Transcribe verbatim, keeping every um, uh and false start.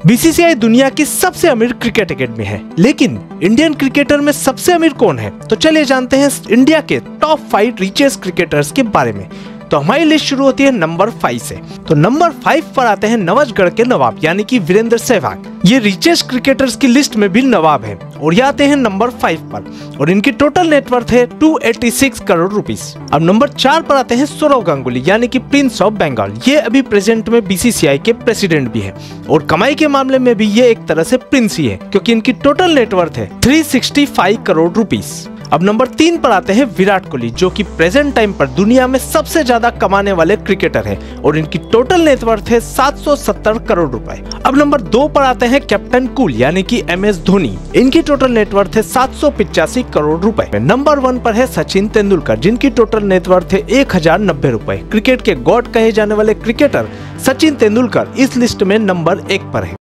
BCCI दुनिया की सबसे अमीर क्रिकेट अकेडमी है, लेकिन इंडियन क्रिकेटर में सबसे अमीर कौन है? तो चलिए जानते हैं इंडिया के टॉप फाइव रिचेस्ट क्रिकेटर्स के बारे में। तो हमारी लिस्ट शुरू होती है नंबर फाइव से। तो नंबर फाइव पर आते हैं नवाजगढ़ के नवाब यानी कि वीरेंद्र सहवाग। ये रिचेस्ट क्रिकेटर्स की लिस्ट में भी नवाब हैं और ये आते हैं नंबर फाइव पर और इनकी टोटल नेटवर्थ है दो सौ छियासी करोड़ रुपीस। अब नंबर चार पर आते हैं सौरव गांगुली यानी कि प्रिंस ऑफ बंगाल। ये अभी प्रेजेंट में बीसीसीआई के प्रेसिडेंट भी है और कमाई के मामले में भी ये एक तरह से प्रिंस ही है, क्योंकि इनकी टोटल नेटवर्थ है तीन सौ पैंसठ करोड़ रुपीस। अब नंबर तीन पर आते हैं विराट कोहली, जो कि प्रेजेंट टाइम पर दुनिया में सबसे ज्यादा कमाने वाले क्रिकेटर हैं और इनकी टोटल नेटवर्थ है सात सौ सत्तर करोड़ रुपए। अब नंबर दो पर आते हैं कैप्टन कूल यानी कि एम एस धोनी। इनकी टोटल नेटवर्थ है सात सौ पिचासी करोड़ रुपए। नंबर वन पर है सचिन तेंदुलकर, जिनकी टोटल नेटवर्थ है एक हजार नब्बे रुपए। क्रिकेट के गॉड कहे जाने वाले क्रिकेटर सचिन तेंदुलकर इस लिस्ट में नंबर एक पर है।